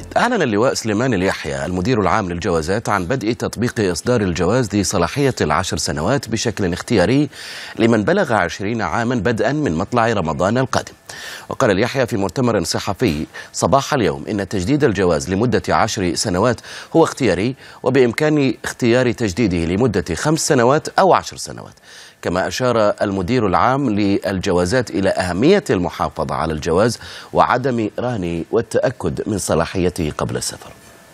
أعلن اللواء سليمان اليحيى المدير العام للجوازات عن بدء تطبيق إصدار الجواز لصلاحية ال10 سنوات بشكل اختياري لمن بلغ 20 عاما بدءا من مطلع رمضان القادم. وقال اليحيى في مؤتمر صحفي صباح اليوم إن تجديد الجواز لمدة 10 سنوات هو اختياري، وبإمكان اختيار تجديده لمدة 5 سنوات أو 10 سنوات. كما أشار المدير العام للجوازات إلى أهمية المحافظة على الجواز وعدم رهنه والتأكد من صلاحيته قبل السفر.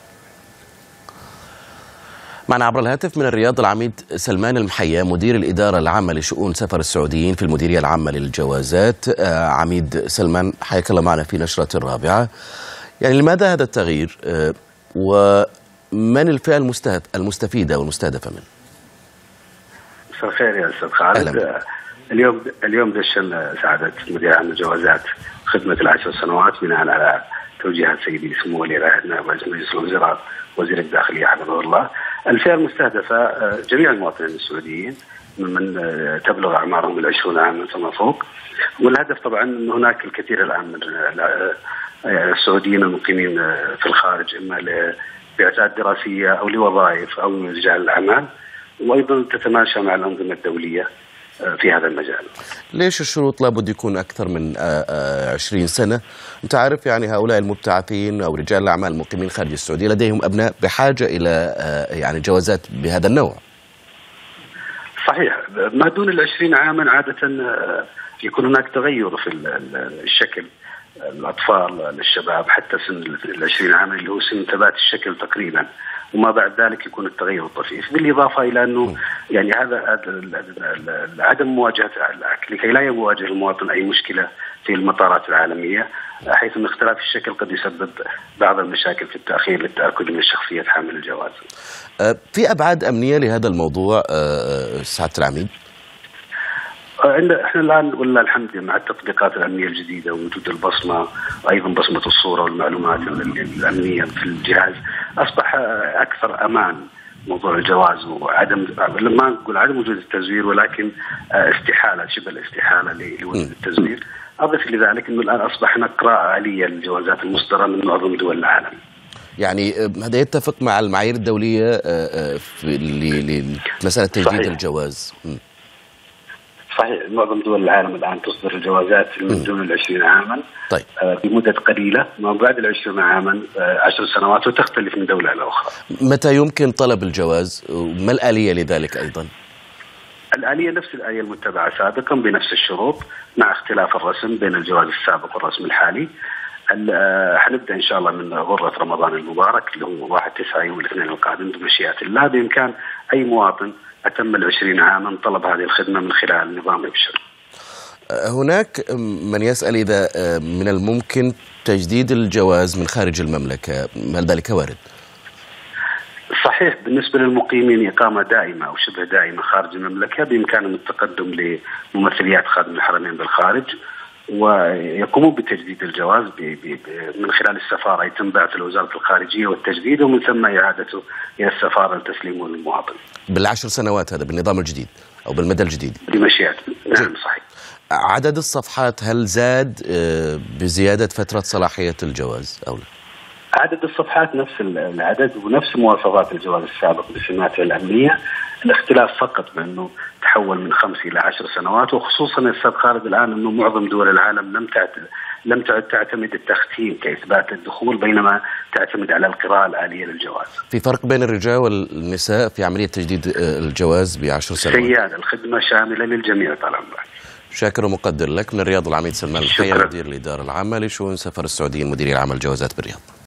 معنا عبر الهاتف من الرياض العميد سلمان المحيا مدير الإدارة العامة لشؤون سفر السعوديين في المديرية العامة للجوازات. عميد سلمان، حياك الله معنا في نشرة الرابعة. يعني لماذا هذا التغيير ومن الفئة المستفيدة والمستهدفة منه؟ مساء الخير يا استاذ خالد. اليوم دشن سعادة مدير عام الجوازات خدمة ال10 سنوات بناء على توجيهات سيدي سمو ولي العهد نائب رئيس مجلس الوزراء وزير الداخلية حفظه الله. الفئة المستهدفة جميع المواطنين السعوديين ممن تبلغ أعمارهم 20 عاما فما فوق، والهدف طبعا أن هناك الكثير الآن من السعوديين المقيمين في الخارج، إما لبعثات دراسية أو لوظائف أو رجال الأعمال، وأيضا تتماشى مع الأنظمة الدولية في هذا المجال. ليش الشروط لابد يكون أكثر من 20 سنة؟ أنت عارف يعني هؤلاء المبتعثين أو رجال الأعمال المقيمين خارج السعودية لديهم أبناء بحاجة إلى يعني جوازات بهذا النوع. صحيح، ما دون 20 عاما عادة يكون هناك تغير في الشكل. الأطفال الشباب حتى سن 20 عاما اللي هو سن ثبات الشكل تقريبا، وما بعد ذلك يكون التغير الطفيف، بالإضافة إلى أنه يعني هذا عدم مواجهة لكي لا يواجه المواطن أي مشكلة في المطارات العالمية، حيث أن اختلاف الشكل قد يسبب بعض المشاكل في التأخير للتأكد من شخصية حامل الجواز. في أبعاد أمنية لهذا الموضوع سعادة العميد؟ احنا الان ولله الحمد مع التطبيقات الامنيه الجديده ووجود البصمه وايضا بصمه الصوره والمعلومات الامنيه في الجهاز، اصبح اكثر امان موضوع الجواز، وعدم لما نقول عدم وجود التزوير ولكن استحاله شبه الاستحاله لوجود التزوير. اضف لذلك انه الان اصبح هناك قراءه آلية للجوازات المصدره من معظم دول العالم. يعني هذا يتفق مع المعايير الدوليه لمساله تجديد صحيح. الجواز. صحيح، معظم دول العالم الآن تصدر الجوازات من دون 20 عاما. طيب. بمدة قليلة، ما بعد 20 عاما 10 سنوات، وتختلف من دولة إلى أخرى. متى يمكن طلب الجواز وما الآلية لذلك أيضا؟ الآلية نفس الآلية المتبعة سابقا بنفس الشروط مع اختلاف الرسم بين الجواز السابق والرسم الحالي. حنبدأ إن شاء الله من غرة رمضان المبارك اللي هو 1/9 يوم الاثنين القادم بمشيئة الله. بإمكان أي مواطن أتم 20 عاما طلب هذه الخدمة من خلال نظام إبشر. هناك من يسأل إذا من الممكن تجديد الجواز من خارج المملكة، هل ذلك وارد؟ صحيح، بالنسبة للمقيمين إقامة دائمة أو شبه دائمة خارج المملكة بإمكانهم التقدم لممثليات خادم الحرمين بالخارج ويقومون بتجديد الجواز من خلال السفارة. يتم بعث لوزارة الخارجية والتجديد، ومن ثم إعادته إلى السفارة لتسليمه للمواطن. بال10 سنوات هذا بالنظام الجديد أو بالمدى الجديد؟ بمشيئة. نعم صحيح. عدد الصفحات هل زاد بزيادة فترة صلاحية الجواز أو لا؟ عدد الصفحات نفس العدد ونفس مواصفات الجواز السابق بسماته الأمنية. الاختلاف فقط بأنه تحول من 5 إلى 10 سنوات، وخصوصا يا أستاذ خالد الآن أنه معظم دول العالم لم تعد تعتمد التختيم كإثبات الدخول، بينما تعتمد على القراءة الآلية للجواز. في فرق بين الرجال والنساء في عملية تجديد الجواز ب10 سنوات؟ سيادة الخدمة شاملة للجميع طال عمرك. شاكر ومقدر لك. من الرياض العميد سلمان المحيا مدير الإدارة العامة لشؤون سفر السعوديين مديرية العامة للجوازات بالرياض.